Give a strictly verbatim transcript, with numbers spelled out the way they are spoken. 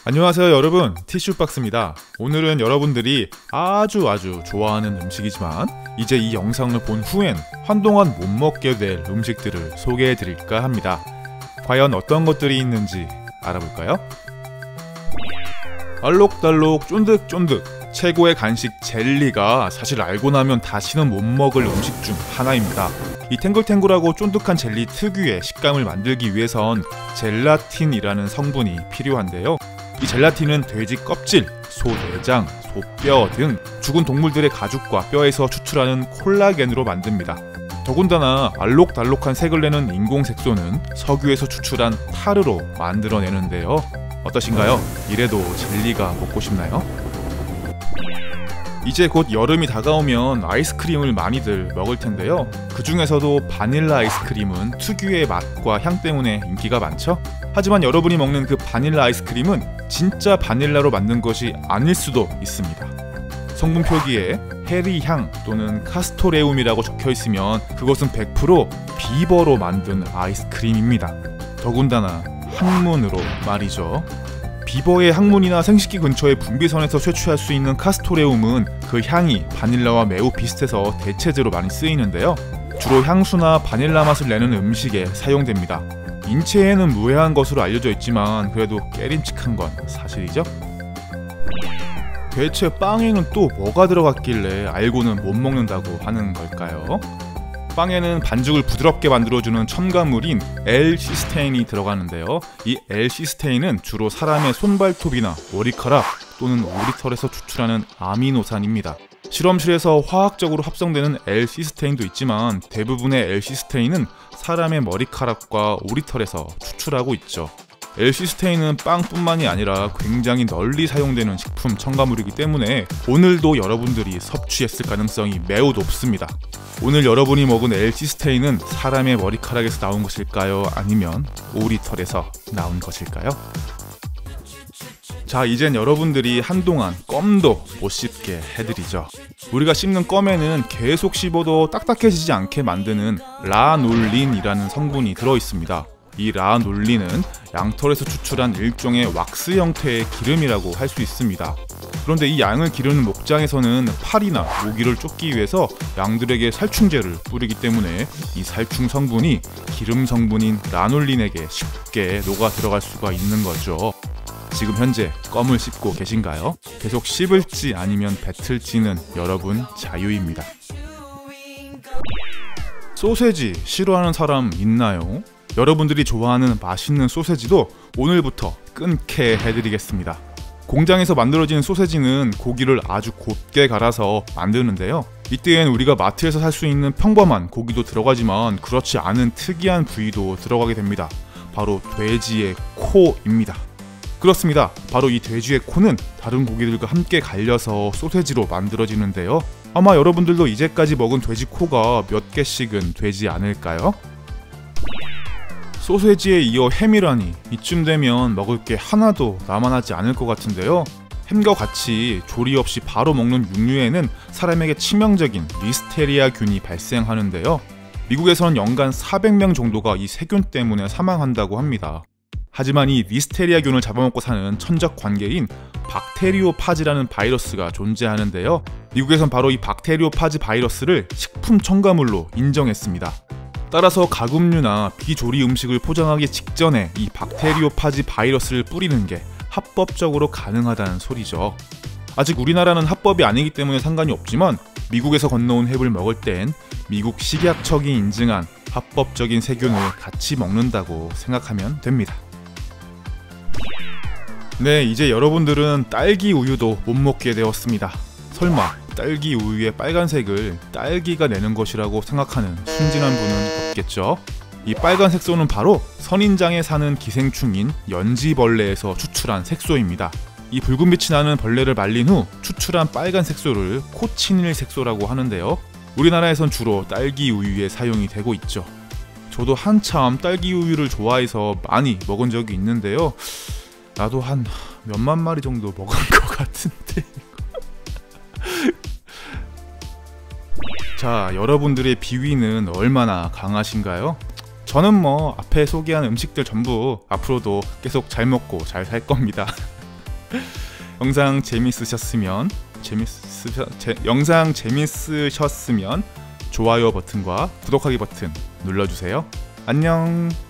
안녕하세요 여러분, 티슈박스입니다. 오늘은 여러분들이 아주 아주 좋아하는 음식이지만 이제 이 영상을 본 후엔 한동안 못 먹게 될 음식들을 소개해드릴까 합니다. 과연 어떤 것들이 있는지 알아볼까요? 알록달록 쫀득쫀득 최고의 간식 젤리가 사실 알고 나면 다시는 못 먹을 음식 중 하나입니다. 이 탱글탱글하고 쫀득한 젤리 특유의 식감을 만들기 위해선 젤라틴이라는 성분이 필요한데요. 이 젤라틴은 돼지 껍질, 소 내장, 소뼈 등 죽은 동물들의 가죽과 뼈에서 추출하는 콜라겐으로 만듭니다. 더군다나 알록달록한 색을 내는 인공 색소는 석유에서 추출한 타르로 만들어내는데요. 어떠신가요? 이래도 젤리가 먹고 싶나요? 이제 곧 여름이 다가오면 아이스크림을 많이들 먹을 텐데요. 그 중에서도 바닐라 아이스크림은 특유의 맛과 향 때문에 인기가 많죠? 하지만 여러분이 먹는 그 바닐라 아이스크림은 진짜 바닐라로 만든 것이 아닐 수도 있습니다. 성분 표기에 해리향 또는 카스토레움이라고 적혀 있으면 그것은 백 퍼센트 비버로 만든 아이스크림입니다. 더군다나 항문으로 말이죠. 비버의 항문이나 생식기 근처의 분비선에서 채취할 수 있는 카스토레움은 그 향이 바닐라와 매우 비슷해서 대체제로 많이 쓰이는데요. 주로 향수나 바닐라 맛을 내는 음식에 사용됩니다. 인체에는 무해한 것으로 알려져 있지만 그래도 깨림칙한 건 사실이죠? 대체 빵에는 또 뭐가 들어갔길래 알고는 못 먹는다고 하는 걸까요? 빵에는 반죽을 부드럽게 만들어주는 첨가물인 L-시스테인이 들어가는데요. 이 L-시스테인은 주로 사람의 손발톱이나 머리카락 또는 오리털에서 추출하는 아미노산입니다. 실험실에서 화학적으로 합성되는 L-시스테인도 있지만 대부분의 L-시스테인은 사람의 머리카락과 오리털에서 추출하고 있죠. L-시스테인은 빵뿐만이 아니라 굉장히 널리 사용되는 식품 첨가물이기 때문에 오늘도 여러분들이 섭취했을 가능성이 매우 높습니다. 오늘 여러분이 먹은 L-시스테인은 사람의 머리카락에서 나온 것일까요? 아니면 오리털에서 나온 것일까요? 자, 이젠 여러분들이 한동안 껌도 못 씹게 해드리죠. 우리가 씹는 껌에는 계속 씹어도 딱딱해지지 않게 만드는 라놀린이라는 성분이 들어있습니다. 이 라놀린은 양털에서 추출한 일종의 왁스 형태의 기름이라고 할 수 있습니다. 그런데 이 양을 기르는 목장에서는 파리나 모기를 쫓기 위해서 양들에게 살충제를 뿌리기 때문에 이 살충 성분이 기름 성분인 라놀린에게 쉽게 녹아 들어갈 수가 있는 거죠. 지금 현재 껌을 씹고 계신가요? 계속 씹을지 아니면 뱉을지는 여러분 자유입니다. 소세지 싫어하는 사람 있나요? 여러분들이 좋아하는 맛있는 소세지도 오늘부터 끊게 해드리겠습니다. 공장에서 만들어진 소세지는 고기를 아주 곱게 갈아서 만드는데요. 이때엔 우리가 마트에서 살 수 있는 평범한 고기도 들어가지만 그렇지 않은 특이한 부위도 들어가게 됩니다. 바로 돼지의 코입니다. 그렇습니다. 바로 이 돼지의 코는 다른 고기들과 함께 갈려서 소세지로 만들어지는데요. 아마 여러분들도 이제까지 먹은 돼지 코가 몇 개씩은 되지 않을까요? 소세지에 이어 햄이라니 이쯤 되면 먹을 게 하나도 남아나지 않을 것 같은데요. 햄과 같이 조리 없이 바로 먹는 육류에는 사람에게 치명적인 리스테리아균이 발생하는데요. 미국에서는 연간 사백 명 정도가 이 세균 때문에 사망한다고 합니다. 하지만 이 리스테리아균을 잡아먹고 사는 천적 관계인 박테리오파지라는 바이러스가 존재하는데요. 미국에선 바로 이 박테리오파지 바이러스를 식품 첨가물로 인정했습니다. 따라서 가금류나 비조리 음식을 포장하기 직전에 이 박테리오파지 바이러스를 뿌리는 게 합법적으로 가능하다는 소리죠. 아직 우리나라는 합법이 아니기 때문에 상관이 없지만 미국에서 건너온 햄을 먹을 땐 미국 식약청이 인증한 합법적인 세균을 같이 먹는다고 생각하면 됩니다. 네, 이제 여러분들은 딸기 우유도 못 먹게 되었습니다. 설마 딸기 우유의 빨간색을 딸기가 내는 것이라고 생각하는 순진한 분은 없겠죠? 이 빨간 색소는 바로 선인장에 사는 기생충인 연지벌레에서 추출한 색소입니다. 이 붉은 빛이 나는 벌레를 말린 후 추출한 빨간 색소를 코치닐 색소라고 하는데요. 우리나라에선 주로 딸기 우유에 사용이 되고 있죠. 저도 한참 딸기 우유를 좋아해서 많이 먹은 적이 있는데요. 나도 한 몇만 마리 정도 먹은 것 같은데. 자, 여러분들의 비위는 얼마나 강하신가요? 저는 뭐 앞에 소개한 음식들 전부 앞으로도 계속 잘 먹고 잘 살 겁니다. 영상 재밌으셨으면 재밌으셔, 제, 영상 재밌으셨으면 좋아요 버튼과 구독하기 버튼 눌러주세요. 안녕.